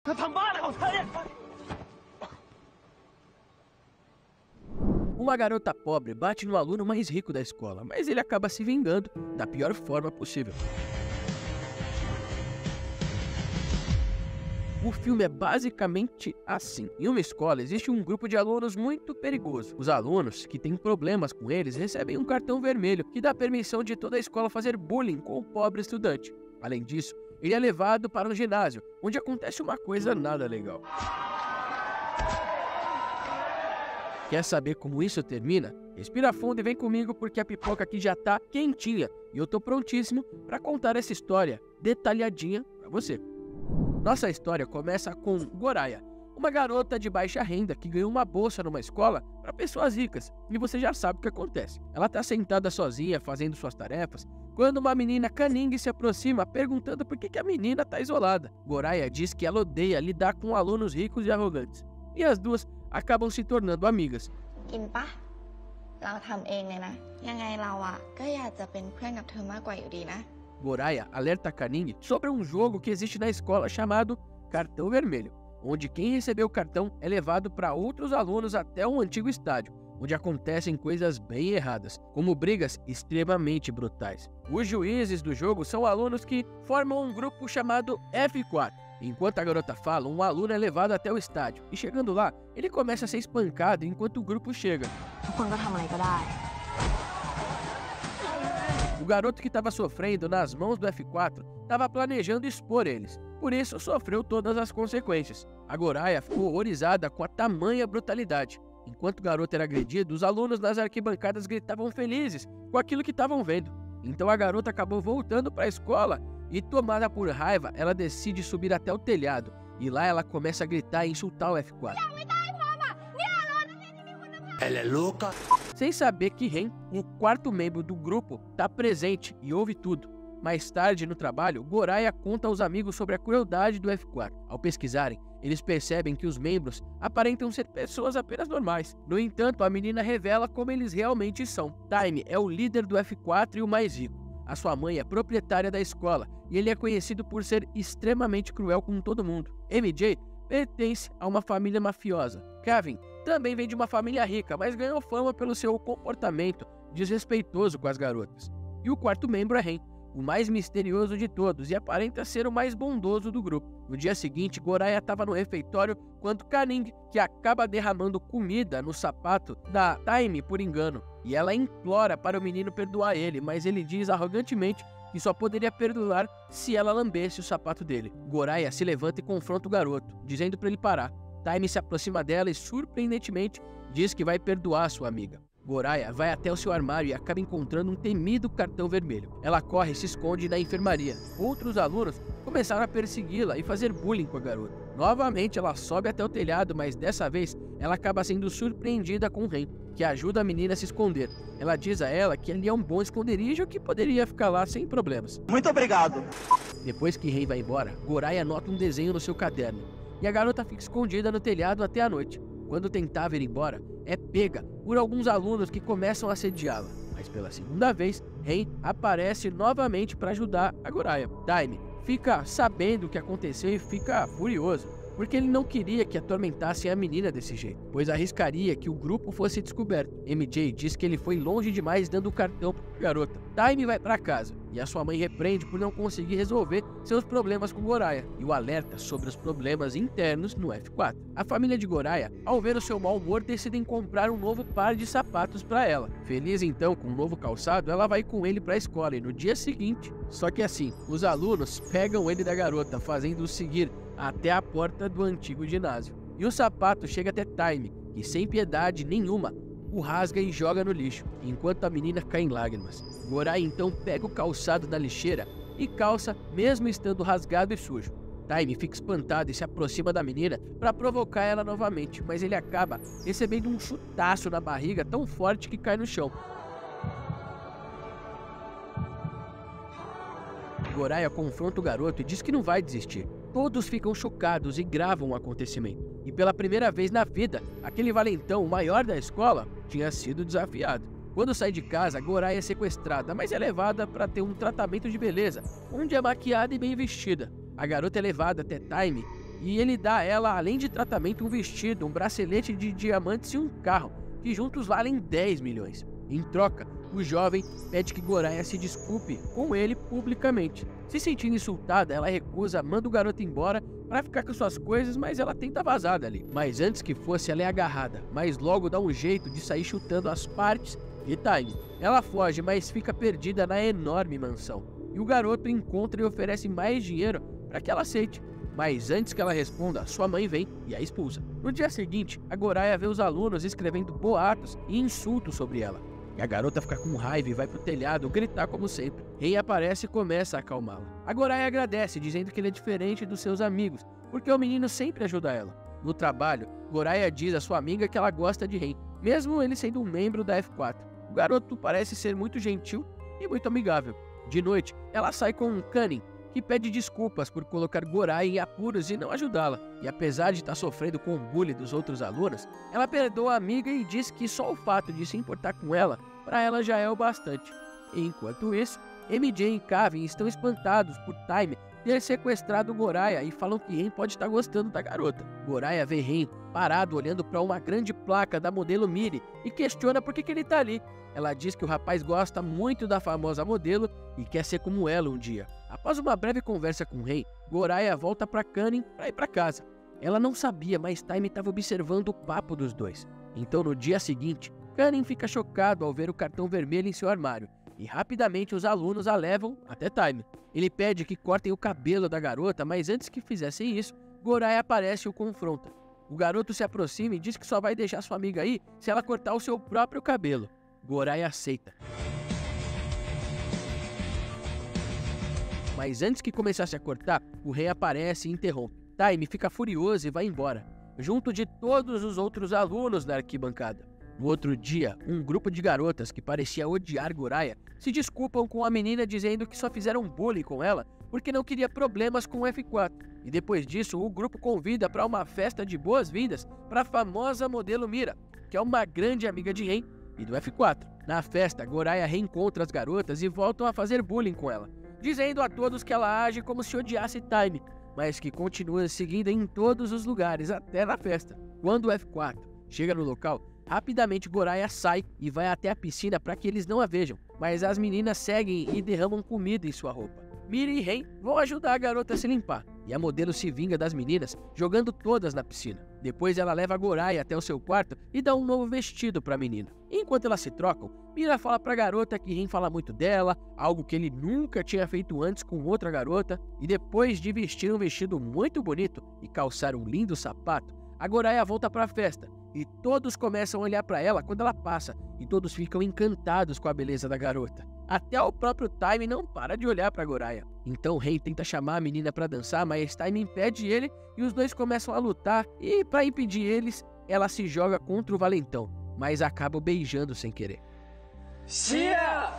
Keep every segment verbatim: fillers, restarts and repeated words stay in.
Uma garota pobre bate no aluno mais rico da escola, mas ele acaba se vingando da pior forma possível. O filme é basicamente assim. Em uma escola existe um grupo de alunos muito perigoso. Os alunos que têm problemas com eles recebem um cartão vermelho que dá permissão de toda a escola fazer bullying com o pobre estudante. Além disso, ele é levado para um ginásio, onde acontece uma coisa nada legal. Quer saber como isso termina? Respira fundo e vem comigo porque a pipoca aqui já tá quentinha e eu tô prontíssimo para contar essa história detalhadinha para você. Nossa história começa com Goraya, uma garota de baixa renda que ganhou uma bolsa numa escola para pessoas ricas, e você já sabe o que acontece. Ela está sentada sozinha fazendo suas tarefas, quando uma menina caningue se aproxima perguntando por que que a menina está isolada. Goraya diz que ela odeia lidar com alunos ricos e arrogantes, e as duas acabam se tornando amigas. กินปะ เราทำเองเลยนะ ยังไงเราอ่ะก็อยากจะเป็นเพื่อนกับเธอมากกว่าอยู่ดีนะ Goraya alerta Kaning sobre um jogo que existe na escola chamado Cartão Vermelho, onde quem recebeu o cartão é levado para outros alunos até um antigo estádio, onde acontecem coisas bem erradas, como brigas extremamente brutais. Os juízes do jogo são alunos que formam um grupo chamado F quatro. Enquanto a garota fala, um aluno é levado até o estádio, e chegando lá, ele começa a ser espancado enquanto o grupo chega. O garoto que estava sofrendo nas mãos do F quatro estava planejando expor eles, por isso sofreu todas as consequências. A Goraya ficou horrorizada com a tamanha brutalidade. Enquanto o garoto era agredido, os alunos nas arquibancadas gritavam felizes com aquilo que estavam vendo. Então a garota acabou voltando para a escola e, tomada por raiva, ela decide subir até o telhado, e lá ela começa a gritar e insultar o F quatro. Ela é louca! Sem saber que Ren, um quarto membro do grupo, está presente e ouve tudo. Mais tarde, no trabalho, Goraya conta aos amigos sobre a crueldade do F quatro. Ao pesquisarem, eles percebem que os membros aparentam ser pessoas apenas normais. No entanto, a menina revela como eles realmente são. Time é o líder do F quatro e o mais rico. A sua mãe é proprietária da escola e ele é conhecido por ser extremamente cruel com todo mundo. M J pertence a uma família mafiosa. Kevin também vem de uma família rica, mas ganhou fama pelo seu comportamento desrespeitoso com as garotas. E o quarto membro é Ren, o mais misterioso de todos e aparenta ser o mais bondoso do grupo. No dia seguinte, Goraya estava no refeitório quando Kaning, que acaba derramando comida no sapato da Time por engano, e ela implora para o menino perdoar ele, mas ele diz arrogantemente que só poderia perdoar se ela lambesse o sapato dele. Goraya se levanta e confronta o garoto, dizendo para ele parar. Time se aproxima dela e, surpreendentemente, diz que vai perdoar sua amiga. Goraya vai até o seu armário e acaba encontrando um temido cartão vermelho. Ela corre e se esconde na enfermaria. Outros alunos começaram a persegui-la e fazer bullying com a garota. Novamente, ela sobe até o telhado, mas dessa vez ela acaba sendo surpreendida com o Ren, que ajuda a menina a se esconder. Ela diz a ela que ali é um bom esconderijo que poderia ficar lá sem problemas. Muito obrigado! Depois que Ren vai embora, Goraya anota um desenho no seu caderno, e a garota fica escondida no telhado até a noite. Quando tentava ir embora, é pega por alguns alunos que começam a assediá-la. Mas pela segunda vez, Ren aparece novamente para ajudar a Goraya. Time fica sabendo o que aconteceu e fica furioso, porque ele não queria que atormentassem a menina desse jeito, pois arriscaria que o grupo fosse descoberto. M J diz que ele foi longe demais dando o cartão para a garota. Time vai para casa e a sua mãe repreende por não conseguir resolver seus problemas com Goraya e o alerta sobre os problemas internos no F quatro. A família de Goraya, ao ver o seu mau humor, decidem comprar um novo par de sapatos para ela. Feliz então com um novo calçado, ela vai com ele para a escola e no dia seguinte, só que assim, os alunos pegam ele da garota, fazendo-o seguir até a porta do antigo ginásio. E o sapato chega até Time, que sem piedade nenhuma o rasga e joga no lixo, enquanto a menina cai em lágrimas. Goraya então pega o calçado da lixeira e calça, mesmo estando rasgado e sujo. Time fica espantado e se aproxima da menina para provocar ela novamente, mas ele acaba recebendo um chutaço na barriga tão forte que cai no chão. Goraya confronta o garoto e diz que não vai desistir. Todos ficam chocados e gravam o acontecimento. E pela primeira vez na vida, aquele valentão, o maior da escola, tinha sido desafiado. Quando sai de casa, Goraya é sequestrada, mas é levada para ter um tratamento de beleza, onde é maquiada e bem vestida. A garota é levada até Time e ele dá a ela, além de tratamento, um vestido, um bracelete de diamantes e um carro, que juntos valem dez milhões. Em troca, o jovem pede que Goraya se desculpe com ele publicamente. Se sentindo insultada, ela recusa, manda o garoto embora para ficar com suas coisas, mas ela tenta vazar dali. Mas antes que fosse, ela é agarrada, mas logo dá um jeito de sair chutando as partes de Time. Ela foge, mas fica perdida na enorme mansão. E o garoto encontra e oferece mais dinheiro para que ela aceite. Mas antes que ela responda, sua mãe vem e a expulsa. No dia seguinte, a Goraya vê os alunos escrevendo boatos e insultos sobre ela. E a garota fica com raiva e vai pro telhado gritar como sempre. Rei aparece e começa a acalmá-la. A Goraya agradece, dizendo que ele é diferente dos seus amigos, porque o menino sempre ajuda ela. No trabalho, Goraya diz à sua amiga que ela gosta de Rei, mesmo ele sendo um membro da F quatro. O garoto parece ser muito gentil e muito amigável. De noite, ela sai com Kanin, que pede desculpas por colocar Goraya em apuros e não ajudá-la. E apesar de estar sofrendo com o bullying dos outros alunos, ela perdoa a amiga e diz que só o fato de se importar com ela, para ela já é o bastante. Enquanto isso, M J e Kevin estão espantados por Time ter sequestrado Goraya e falam que Ren pode estar gostando da garota. Goraya vê Ren parado olhando para uma grande placa da modelo Miri e questiona por que, que ele está ali. Ela diz que o rapaz gosta muito da famosa modelo e quer ser como ela um dia. Após uma breve conversa com Ren, Goraya volta para Kanin para ir para casa. Ela não sabia, mas Time estava observando o papo dos dois. Então no dia seguinte, Kanin fica chocado ao ver o cartão vermelho em seu armário e rapidamente os alunos a levam até Time. Ele pede que cortem o cabelo da garota, mas antes que fizessem isso, Goraya aparece e o confronta. O garoto se aproxima e diz que só vai deixar sua amiga aí se ela cortar o seu próprio cabelo. Goraya aceita. Mas antes que começasse a cortar, o rei aparece e interrompe. Time fica furioso e vai embora, junto de todos os outros alunos da arquibancada. No outro dia, um grupo de garotas que parecia odiar Goraya se desculpam com a menina dizendo que só fizeram bullying com ela porque não queria problemas com o F quatro. E depois disso, o grupo convida para uma festa de boas-vindas para a famosa modelo Mira, que é uma grande amiga de Ren e do F quatro. Na festa, Goraya reencontra as garotas e voltam a fazer bullying com ela, dizendo a todos que ela age como se odiasse Time, mas que continua seguindo em todos os lugares, até na festa. Quando o F quatro chega no local, rapidamente Goraya sai e vai até a piscina para que eles não a vejam, mas as meninas seguem e derramam comida em sua roupa. Miri e Ren vão ajudar a garota a se limpar, e a modelo se vinga das meninas, jogando todas na piscina. Depois ela leva a Goraya até o seu quarto e dá um novo vestido para a menina. Enquanto elas se trocam, Mira fala para a garota que Ren fala muito dela, algo que ele nunca tinha feito antes com outra garota, e depois de vestir um vestido muito bonito e calçar um lindo sapato, a Goraya volta para a festa, e todos começam a olhar para ela quando ela passa, e todos ficam encantados com a beleza da garota. Até o próprio Time não para de olhar para Goraya. Então Ren tenta chamar a menina para dançar, mas Time impede ele e os dois começam a lutar, e para impedir eles, ela se joga contra o valentão, mas acaba beijando sem querer. Xia!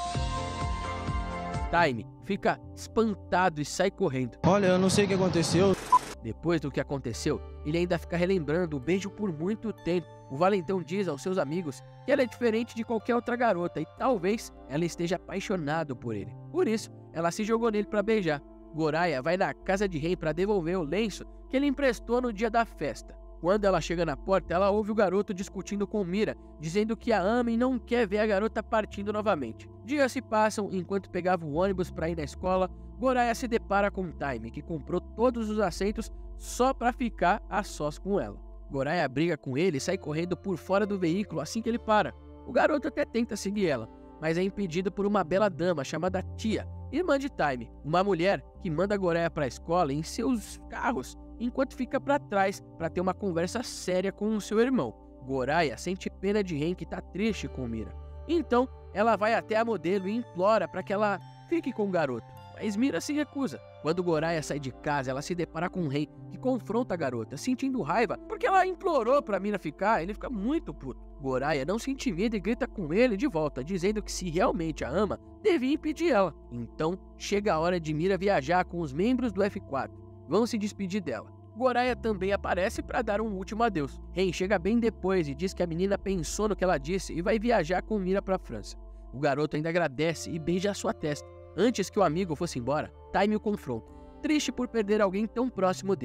Time fica espantado e sai correndo. Olha, eu não sei o que aconteceu. Depois do que aconteceu, ele ainda fica relembrando o beijo por muito tempo. O valentão diz aos seus amigos que ela é diferente de qualquer outra garota e talvez ela esteja apaixonada por ele. Por isso, ela se jogou nele para beijar. Goraya vai na casa de Ren para devolver o lenço que ele emprestou no dia da festa. Quando ela chega na porta, ela ouve o garoto discutindo com Mira, dizendo que a ama e não quer ver a garota partindo novamente. Dias se passam enquanto pegava o ônibus para ir na escola. Goraya se depara com Time, que comprou todos os assentos só para ficar a sós com ela. Goraya briga com ele e sai correndo por fora do veículo assim que ele para. O garoto até tenta seguir ela, mas é impedido por uma bela dama chamada Tia, irmã de Time, uma mulher que manda Goraya para a escola em seus carros, enquanto fica para trás para ter uma conversa séria com o seu irmão. Goraya sente pena de Ren, que está triste com Mira. Então, ela vai até a modelo e implora para que ela fique com o garoto, mas Mira se recusa. Quando Goraya sai de casa, ela se depara com Ren, que confronta a garota, sentindo raiva porque ela implorou para Mira ficar. Ele fica muito puto. Goraya não se intimida e grita com ele de volta, dizendo que se realmente a ama, devia impedir ela. Então, chega a hora de Mira viajar com os membros do F quatro. Vão se despedir dela. Goraya também aparece para dar um último adeus. Ren chega bem depois e diz que a menina pensou no que ela disse e vai viajar com Mira para a França. O garoto ainda agradece e beija a sua testa. Antes que o amigo fosse embora, Time o confronta, triste por perder alguém tão próximo dele.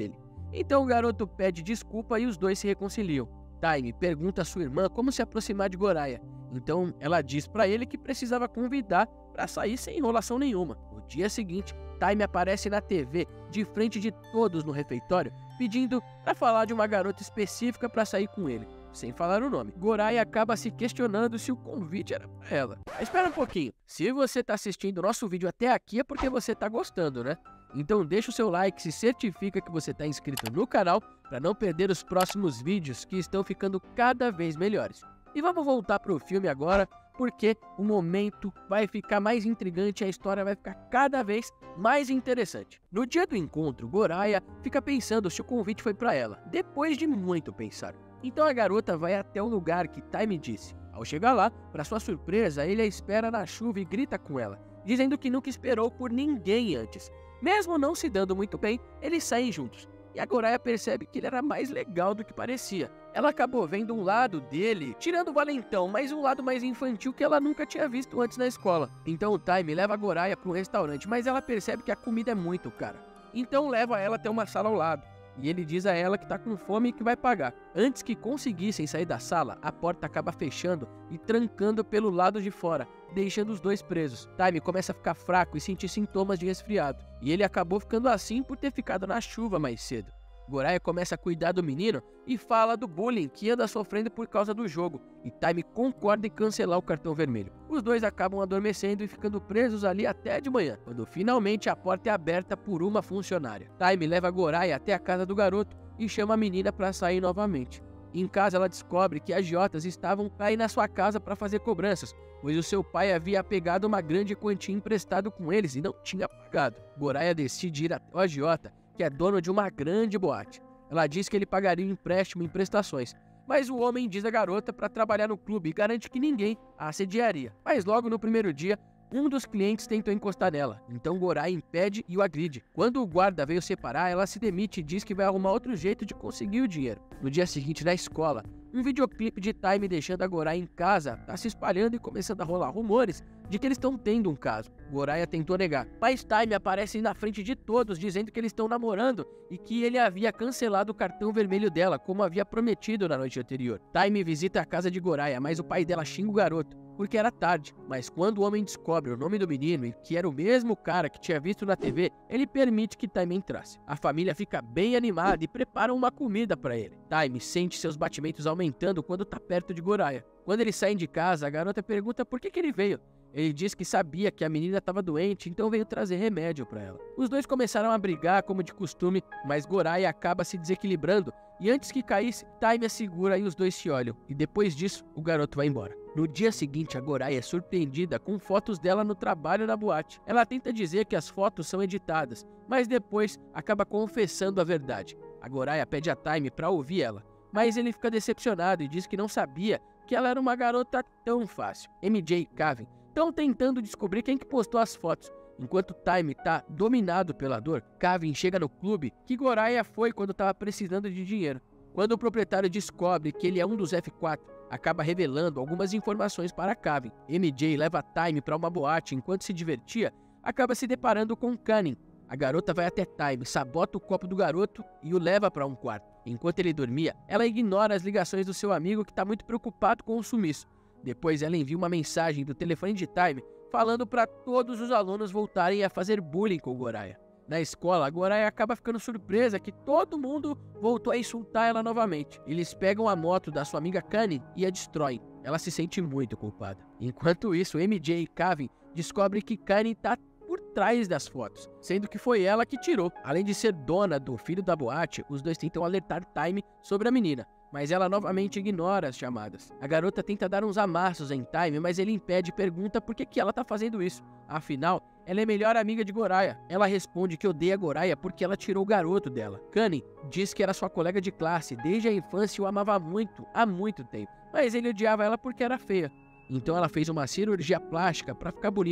Então o garoto pede desculpa e os dois se reconciliam. Time pergunta a sua irmã como se aproximar de Goraya. Então ela diz pra ele que precisava convidar pra sair sem enrolação nenhuma. No dia seguinte, Time aparece na T V, de frente de todos no refeitório, pedindo pra falar de uma garota específica pra sair com ele, sem falar o nome. Goraya acaba se questionando se o convite era pra ela. Mas espera um pouquinho, se você tá assistindo o nosso vídeo até aqui é porque você tá gostando, né? Então deixa o seu like, se certifica que você tá inscrito no canal para não perder os próximos vídeos que estão ficando cada vez melhores. E vamos voltar pro filme agora, porque o momento vai ficar mais intrigante e a história vai ficar cada vez mais interessante. No dia do encontro, Goraya fica pensando se o convite foi para ela, depois de muito pensar. Então a garota vai até o lugar que Time disse. Ao chegar lá, para sua surpresa, ele a espera na chuva e grita com ela, dizendo que nunca esperou por ninguém antes. Mesmo não se dando muito bem, eles saem juntos. E a Goraya percebe que ele era mais legal do que parecia. Ela acabou vendo um lado dele, tirando o valentão, mas um lado mais infantil que ela nunca tinha visto antes na escola. Então o Time leva a Goraya para um restaurante, mas ela percebe que a comida é muito cara. Então leva ela até uma sala ao lado. E ele diz a ela que tá com fome e que vai pagar. Antes que conseguissem sair da sala, a porta acaba fechando e trancando pelo lado de fora, deixando os dois presos. Time começa a ficar fraco e sentir sintomas de resfriado. E ele acabou ficando assim por ter ficado na chuva mais cedo. Goraya começa a cuidar do menino e fala do bullying que anda sofrendo por causa do jogo, e Time concorda em cancelar o cartão vermelho. Os dois acabam adormecendo e ficando presos ali até de manhã, quando finalmente a porta é aberta por uma funcionária. Time leva Goraya até a casa do garoto e chama a menina para sair novamente. Em casa ela descobre que agiotas estavam aí na sua casa para fazer cobranças, pois o seu pai havia pegado uma grande quantia emprestado com eles e não tinha pagado. Goraya decide ir até o agiota, que é dono de uma grande boate. Ela diz que ele pagaria um empréstimo em prestações, mas o homem diz à garota para trabalhar no clube e garante que ninguém a assediaria. Mas logo no primeiro dia, um dos clientes tentou encostar nela, então Goraya impede e o agride. Quando o guarda veio separar, ela se demite e diz que vai arrumar outro jeito de conseguir o dinheiro. No dia seguinte, na escola, um videoclipe de Time deixando a Goraya em casa tá se espalhando e começando a rolar rumores de que eles estão tendo um caso. Goraya tentou negar, mas Time aparece na frente de todos dizendo que eles estão namorando e que ele havia cancelado o cartão vermelho dela, como havia prometido na noite anterior. Time visita a casa de Goraya, mas o pai dela xinga o garoto, porque era tarde. Mas quando o homem descobre o nome do menino e que era o mesmo cara que tinha visto na T V, ele permite que Time entrasse. A família fica bem animada e prepara uma comida para ele. Time sente seus batimentos aumentando quando tá perto de Goraya. Quando eles saem de casa, a garota pergunta por que que ele veio. Ele diz que sabia que a menina estava doente, então veio trazer remédio para ela. Os dois começaram a brigar como de costume, mas Goraya acaba se desequilibrando e antes que caísse, Time a segura e os dois se olham. E depois disso, o garoto vai embora. No dia seguinte, a Goraya é surpreendida com fotos dela no trabalho na boate. Ela tenta dizer que as fotos são editadas, mas depois acaba confessando a verdade. A Goraya pede a Time para ouvir ela, mas ele fica decepcionado e diz que não sabia que ela era uma garota tão fácil. M J e Kevin estão tentando descobrir quem que postou as fotos. Enquanto Time tá dominado pela dor, Kevin chega no clube que Goraya foi quando estava precisando de dinheiro. Quando o proprietário descobre que ele é um dos F quatro, acaba revelando algumas informações para Kevin. M J leva Time para uma boate enquanto se divertia, acaba se deparando com Kanin. A garota vai até Time, sabota o copo do garoto e o leva para um quarto. Enquanto ele dormia, ela ignora as ligações do seu amigo que está muito preocupado com o sumiço. Depois ela envia uma mensagem do telefone de Time falando para todos os alunos voltarem a fazer bullying com Goraya. Na escola, a Goraya acaba ficando surpresa que todo mundo voltou a insultar ela novamente. Eles pegam a moto da sua amiga Kanin e a destroem. Ela se sente muito culpada. Enquanto isso, M J e Kevin descobrem que Kanin está por trás das fotos, sendo que foi ela que tirou. Além de ser dona do filho da boate, os dois tentam alertar Time sobre a menina, mas ela novamente ignora as chamadas. A garota tenta dar uns amassos em Time, mas ele impede e pergunta por que que ela tá fazendo isso. Afinal, ela é melhor amiga de Goraya. Ela responde que odeia Goraya porque ela tirou o garoto dela. Kanin diz que era sua colega de classe, desde a infância e o amava muito, há muito tempo, mas ele odiava ela porque era feia. Então ela fez uma cirurgia plástica para ficar bonita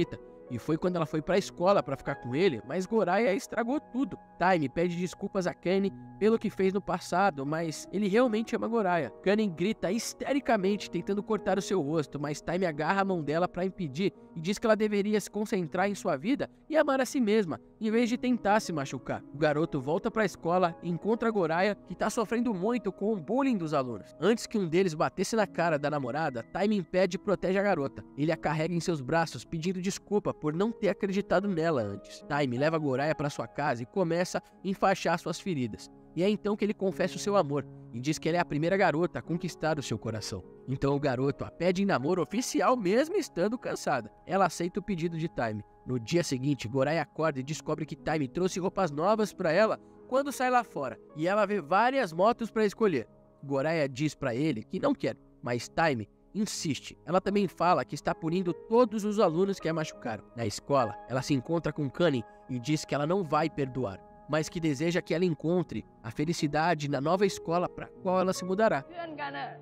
E foi quando ela foi pra escola pra ficar com ele, mas Goraya estragou tudo. Time pede desculpas a Kenny pelo que fez no passado, mas ele realmente ama Goraya. Kenny grita histericamente tentando cortar o seu rosto, mas Time agarra a mão dela pra impedir e diz que ela deveria se concentrar em sua vida e amar a si mesma, em vez de tentar se machucar. O garoto volta pra escola e encontra Goraya, que tá sofrendo muito com o bullying dos alunos. Antes que um deles batesse na cara da namorada, Time impede e protege a garota. Ele a carrega em seus braços, pedindo desculpa por não ter acreditado nela antes. Time leva Goraya para sua casa e começa a enfaixar suas feridas. E é então que ele confessa o seu amor e diz que ela é a primeira garota a conquistar o seu coração. Então o garoto a pede em namoro oficial mesmo estando cansada. Ela aceita o pedido de Time. No dia seguinte, Goraya acorda e descobre que Time trouxe roupas novas para ela quando sai lá fora. E ela vê várias motos para escolher. Goraya diz para ele que não quer, mas Time insiste. Ela também fala que está punindo todos os alunos que a machucaram. Na escola, ela se encontra com Kenny e diz que ela não vai perdoar, mas que deseja que ela encontre a felicidade na nova escola para a qual ela se mudará. เพื่อนกันอะ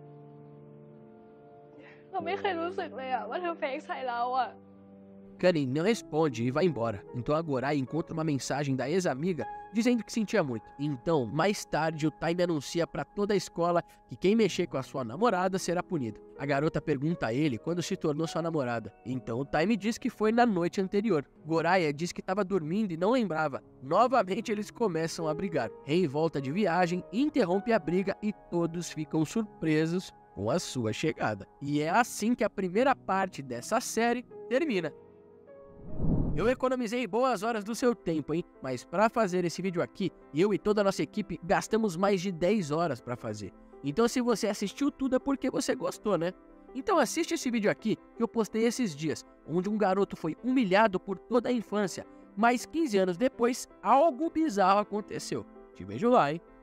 เราไม่เคยรู้สึกเลยอะว่าเธอเฟกใส่เราอะ Kenny não responde e vai embora. Então a Goraya encontra uma mensagem da ex-amiga dizendo que sentia muito. Então, mais tarde, o Time anuncia para toda a escola que quem mexer com a sua namorada será punido. A garota pergunta a ele quando se tornou sua namorada. Então o Time diz que foi na noite anterior. Goraya diz que estava dormindo e não lembrava. Novamente eles começam a brigar. Rei volta de viagem, interrompe a briga e todos ficam surpresos com a sua chegada. E é assim que a primeira parte dessa série termina. Eu economizei boas horas do seu tempo, hein? Mas para fazer esse vídeo aqui, eu e toda a nossa equipe gastamos mais de dez horas para fazer. Então se você assistiu tudo é porque você gostou, né? Então assiste esse vídeo aqui que eu postei esses dias, onde um garoto foi humilhado por toda a infância, mas quinze anos depois, algo bizarro aconteceu. Te vejo lá, hein?